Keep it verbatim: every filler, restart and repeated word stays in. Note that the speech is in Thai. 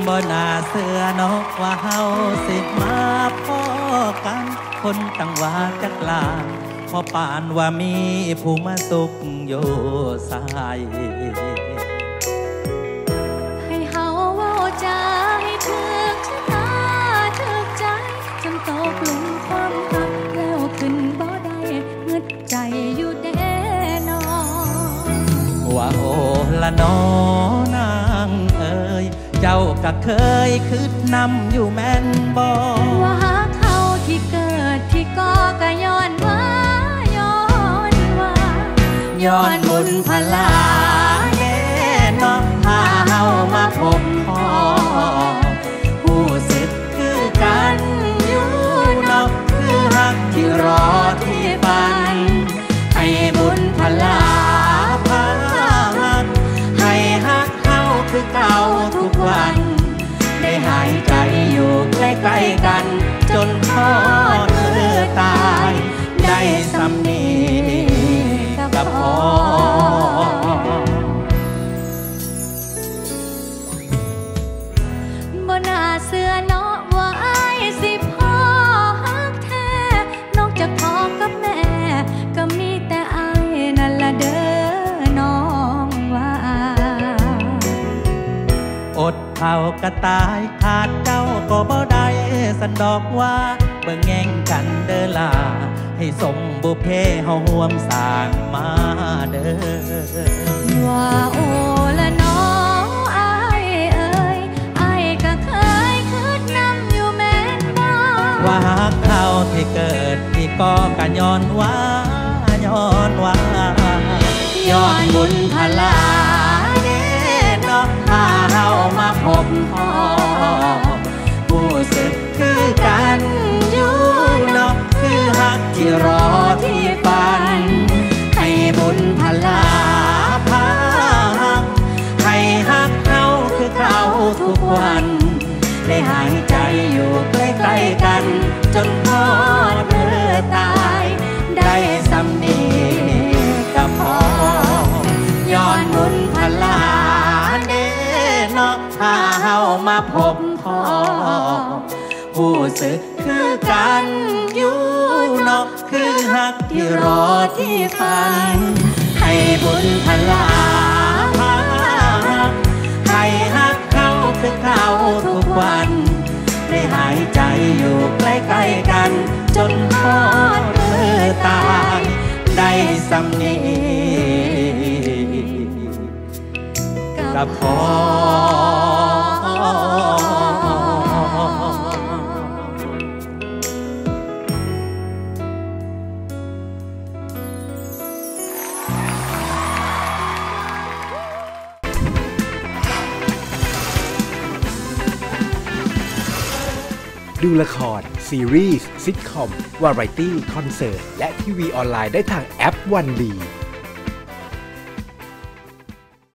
บ่น่าเสือนกว่าเฮาสิมาพ้อกันคนตั้งว่าจักลาพอป่านว่ามีผู้มาสุขอยู่สายให้เฮาเว้าใจถึกชะตาถึกใจจนตกหลุมความหักแล้วขึ้นบ่ได้เงึดใจอยู่เด้นอว่าโอละน้อนางเอ๋ยเจ้าก็เคยคิดนำอยู่แม่นบ่ว่าหาเขาที่เกิดที่ก่อก็ย้อนว่าย้อนว่าย้อนบุญพลาแน่นอพาเฮามาพบพ่อผู้สึกคือกันอยู่นอกคือฮักที่รอที่ฝันให้บุญพลาพาฮักให้ฮักเฮาคือเก่าทุกวันได้หายใจอยู่ใกล้ๆกันจนพ่อเธอตายได้สำนีกับพ่อบ่น่าเชื่อเนาะว่าอ้ายสิพ่อฮักแท้นอกจากพ่อกับแม่ก็มีแต่อ้ายนั่นละเด้อน้องว่าอดเผากระตายขาดเจ้าก็บ่ได้สันดอกว่าเบิ่งแย่งกันเด้อล่ะให้สมบุพเพเฮาร่วมสร้างมาเด้อว่าโอละน้ออ้ายเอ่ยอ้ายก็เคยคิดนำอยู่แม่นบ่ว่าฮักเขาที่เกิดที่ก่อก็ย้อนว่าย้อนว่าย้อนบุญพลาเด้เนาะพาเฮามาพบพ่อผู้สึกคือกันอยู่เนาะคือฮักที่รอที่ฝันให้บุญพลาพาฮักให้ฮักเฮาคือเก่าทุกวันได้หายใจอยู่ใกล้ๆกันจนพ่อเธอตายได้สำนีกับพ่อย้อนบุญพลาเด้เนาะพาเฮามาพบพ่อผู้สึกคือกันอยู่เนาะคือฮักที่รอที่ฝันให้บุญพลาพาฮักให้ฮักเขาคือเขาทุกวันได้หายใจอยู่ใกล้ๆกันจนพ่อเธอตายได้สำนีกับพ่อดูละครซีรีส์ซิทคอมวาไรตี้คอนเสิร์ตและทีวีออนไลน์ได้ทางแอปวันดี